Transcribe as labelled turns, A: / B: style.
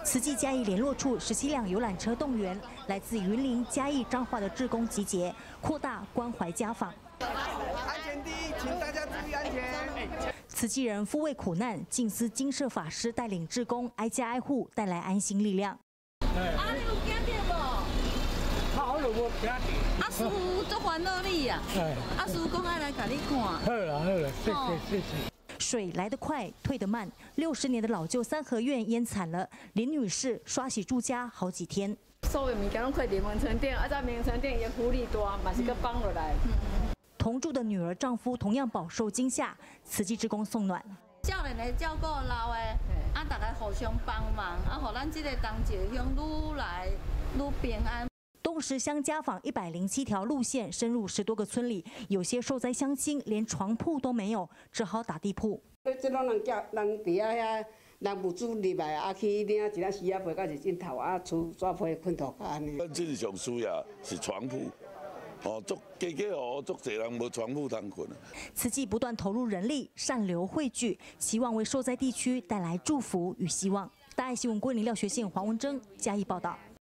A: 慈济嘉义联络处17辆游览车动员来自云林、嘉义、彰化的志工集结，扩大关怀家访。
B: 安全第一，请大家注意安全。
A: 慈济人抚慰苦难，净思金舍法师带领志工挨家挨户，带来安心力量。
C: 你有惊到无？
D: 我就无惊到。
C: 师父足烦恼你呀。师父讲爱来甲你看。
D: 好啦，谢谢。
A: 水来得快，退得慢。60年的老旧三合院淹惨了，林女士刷洗住家好几天。
E: 所有物件拢快伫门床顶，在门床顶伊福利大，嘛是搁放落来。
A: 同住的女儿、丈夫同样饱受惊吓，慈济志工送暖。
C: 少年的照顾老的，大家互相帮忙，互咱这个同志乡愈来愈平安。
A: 东石乡家访107条路线，深入10多个村里，有些受灾乡亲连床铺都没有，只好打地铺。
F: 这拢人伫遐人物资入来，去领一丝丝被到是枕头，厝纸被困土安尼。
G: 咱这是上需要是床铺。足侪人无床铺通困。
A: 慈济不断投入人力，善流汇聚，希望为受灾地区带来祝福与希望。大爱新闻郭林廖学信、黄文征嘉义报道。